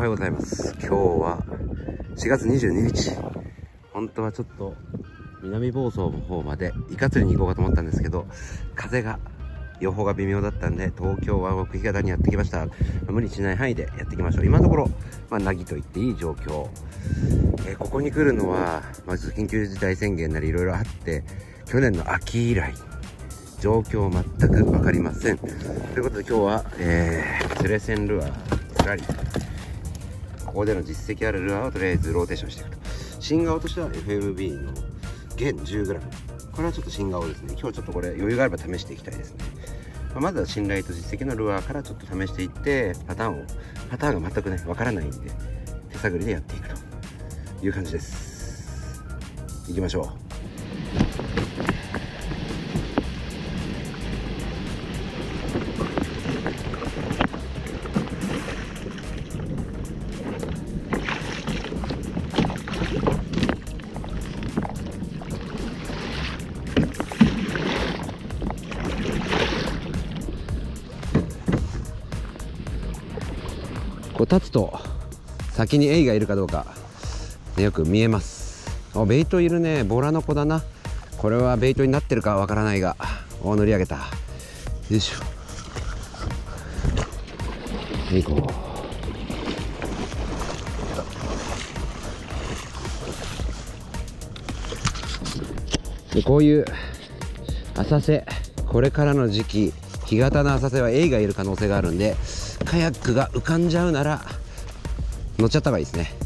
はようございます。今日は4月22日。本当はちょっと南房総の方までイカ釣りに行こうかと思ったんですけど、風が予報が微妙だったんで、東京湾奥干潟にやってきました。無理しない範囲でやっていきましょう。今のところ、なぎと言っていい状況。ここに来るのは、まず緊急事態宣言なりいろいろあって、去年の秋以来、状況全く分かりません。ということで今日は、釣れ線ルアー、ずらり。ここでの実績あるルアーをとりあえずローテーションしていくと。新顔としては FMB の現 10g。これはちょっと新顔ですね。今日ちょっとこれ余裕があれば試していきたいですね。まずは信頼と実績のルアーからちょっと試していって、パターンが全くね、わからないんで、手探りでやっていくという感じです。行きましょう。こう立つと先にエイがいるかどうか、ね、よく見えます。ベイトいるね。ボラの子だな。これはベイトになってるかわからないが、乗り上げた。よいしょ。行こう。でこういう浅瀬、これからの時期干潟の浅瀬はエイがいる可能性があるんで、カヤックが浮かんじゃうなら乗っちゃった方がいいですね。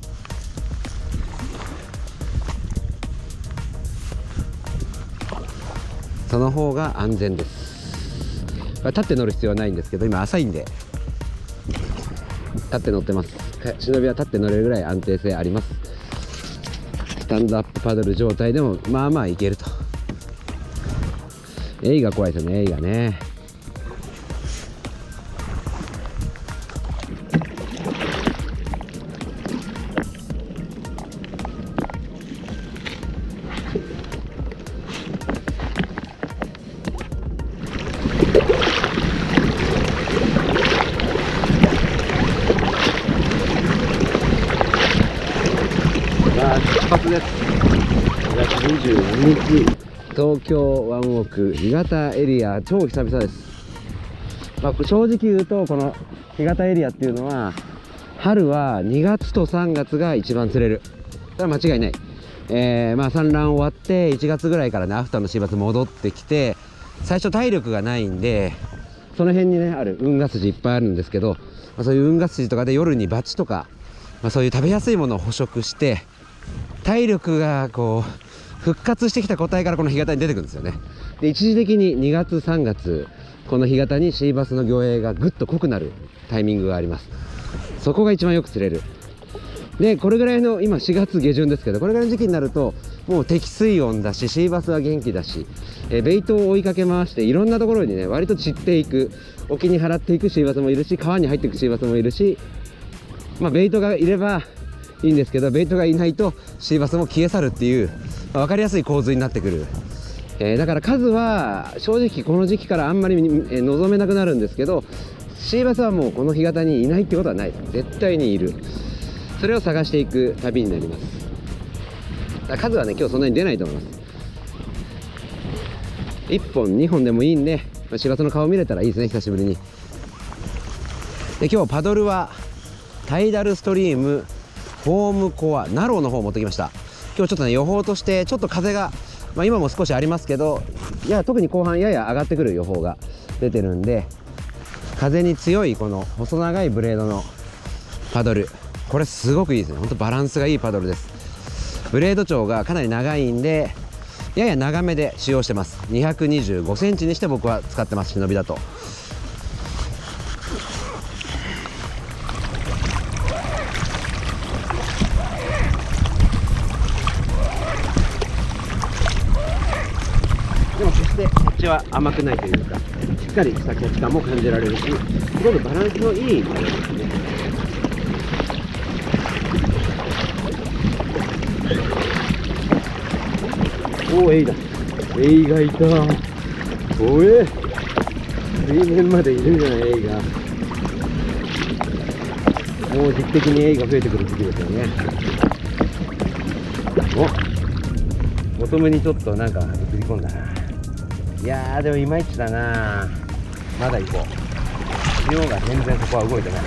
その方が安全です。立って乗る必要はないんですけど、今浅いんで立って乗ってます。忍びは立って乗れるぐらい安定性あります。スタンドアップパドル状態でもまあまあいけると。エイが怖いですよね。エイがね。出発です。4月22日、東京湾奥干潟エリア、超久々です。正直言うと、この干潟エリアっていうのは、春は2月と3月が一番釣れる。それは間違いない。産卵終わって1月ぐらいからね、アフターのシーバス戻ってきて、最初体力がないんで、その辺にね、ある運河筋いっぱいあるんですけど、そういう運河筋とかで夜にバチとか、そういう食べやすいものを捕食して、体力がこう復活してきた個体からこの干潟に出てくるんですよね。で、一時的に2月3月、この干潟にシーバスの魚影がぐっと濃くなるタイミングがあります。そこが一番よく釣れる。で、これぐらいの、今4月下旬ですけど、これぐらいの時期になるともう適水温だし、シーバスは元気だし、ベイトを追いかけ回していろんなところにね、割と散っていく、沖に払っていくシーバスもいるし、川に入っていくシーバスもいるし、ベイトがいればいいんですけど、ベイトがいないとシーバスも消え去るっていう、分かりやすい構図になってくる。だから数は正直この時期からあんまり、望めなくなるんですけど、シーバスはもうこの干潟にいないってことはない。絶対にいる。それを探していく旅になります。だから数はね、今日そんなに出ないと思います。1本2本でもいいんで、シーバスの顔見れたらいいですね、久しぶりに。で、今日パドルはタイダルストリームフォームコアナローの方を持ってきました。今日ちょっとね、予報としてちょっと風が、今も少しありますけど、特に後半やや上がってくる予報が出てるんで、風に強いこの細長いブレードのパドル、これすごくいいですね。ほんとバランスがいいパドルです。ブレード長がかなり長いんで、やや長めで使用してます。225センチにして僕は使ってます、忍びだと。でも決してこっちは甘くないというか、しっかりしたキャッチ感も感じられるし、すごくバランスのいいパドルですね。おー、エイだ。エイがいた。おえ、水面までいるじゃない、エイが。 もう時期的にエイが増えてくる時期ですよね。お、ボトムにちょっとなんか映り込んだな。いやーでもいまいちだな。まだ行こう。潮が全然そこは動いてない。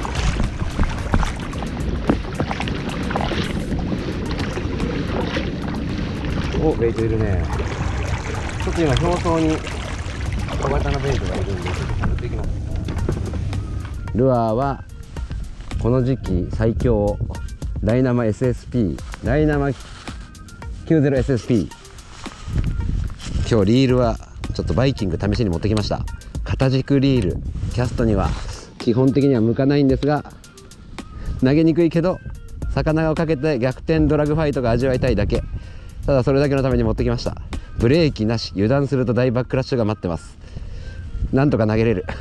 お、ベイトいるね。ちょっと今表層に小型のベイトがいるんでちょっと探っていきます。ルアーはこの時期最強ダイナマ SSP、 ダイナマ 90SSP。 今日リールはちょっとバイキング試しに持ってきました。片軸リール、キャストには基本的には向かないんですが、投げにくいけど魚をかけて逆転ドラグファイトが味わいたいだけ。ただそれだけのために持ってきました。ブレーキなし、油断すると大バックラッシュが待ってます。なんとか投げれる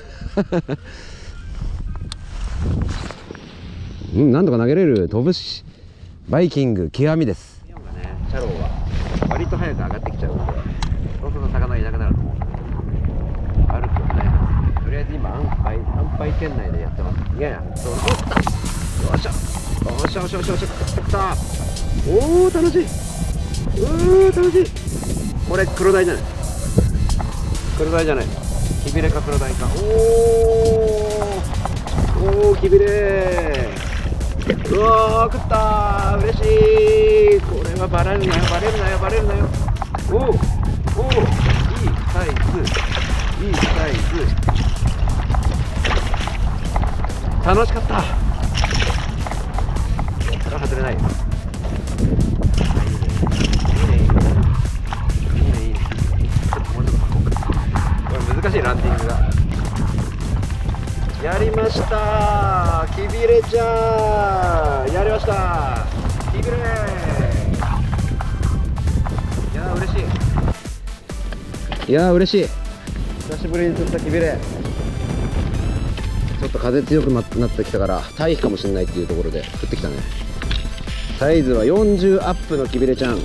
うん、なんとか投げれる。飛ぶし、バイキング極みです。気温がね、シャローは割と早く上がってきちゃうので、そうすると魚がいなくなると思う。歩くよね。とりあえず今安牌圏内でやってます。いやいや、そう、おった。よっしゃ、よっしゃよっしゃよっしゃよっしゃ、食った。おお、楽しい。楽しい。これ黒鯛じゃない。黒鯛じゃない。キビレか黒鯛か。おお、キビレ。うわー、食ったー。嬉しい。これはバレるなよ、バレるなよ、バレるなよ。おお、いいサイズ、いいサイズ。楽しかった。これは外れないよ。難しいランディングが。やりましたー、キビレちゃん。やりましたー、キビレ。いやー嬉しい。いやー嬉しい。久しぶりに釣ったキビレ。ちょっと風強くなってきたから退避かもしれないっていうところで降ってきたね。サイズは40アップのキビレちゃん。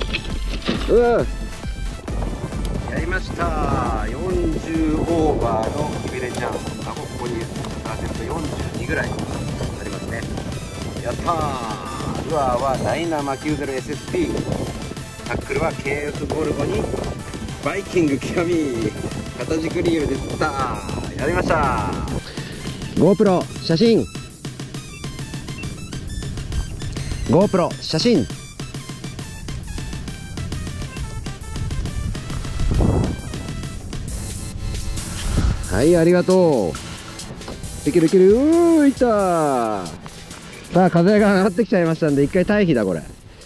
やりましたー。40オーバーのキビレちゃん。ここに42ぐらいありますね。やったー。ルアーはダイナマ 90SSP。 タックルは KF ゴルゴにバイキング極み。片軸リールで釣ったー。やりましたー。 GoPro 写真、 GoPro 写真。はい、ありがとう。いけるいける。いったー。さあ風が上がってきちゃいましたんで一回退避だ。これ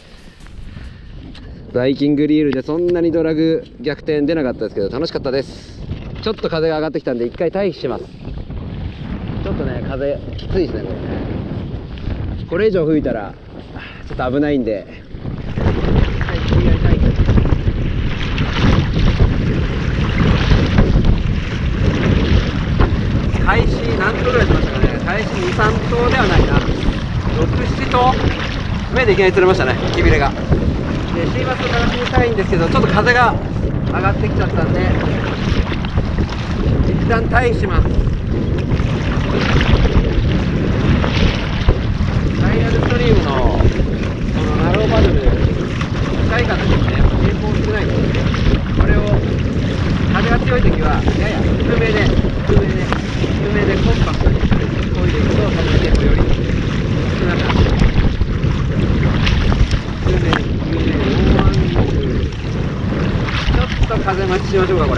バイキングリールでそんなにドラグ逆転出なかったですけど楽しかったです。ちょっと風が上がってきたんで一回退避します。ちょっとね風きついですねこれね。これ以上吹いたらちょっと危ないんで開始何頭ぐらいしましたかね。開始2、3頭ではないな、6、7頭目でいきなり釣れましたね、キビレが。でシーバスを探しにしたいんですけどちょっと風が上がってきちゃったんで一旦退避します。ダイヤルストリームのこのナローバルブ近い形ですね。抵抗少ないんでこれを風が強い時はやや低めでコンパクトにこいでいくと風の抵抗より少なくなって低め大アングル。ちょっと風待ちしましょうかこれ。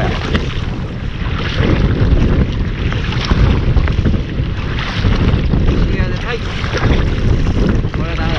はい、これはダメだ。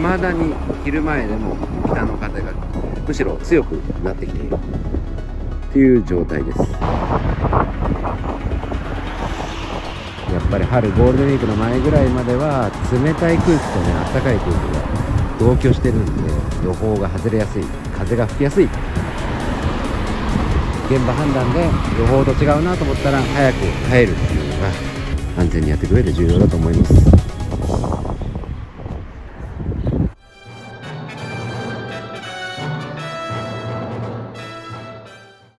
まだに昼前でも北の風がむしろ強くなってきているっていう状態です。やっぱり春ゴールデンウィークの前ぐらいまでは冷たい空気とね暖かい空気が同居してるんで、予報が外れやすい、風が吹きやすい。現場判断で予報と違うなと思ったら早く帰るっていうのが安全にやってくれる重要だと思います。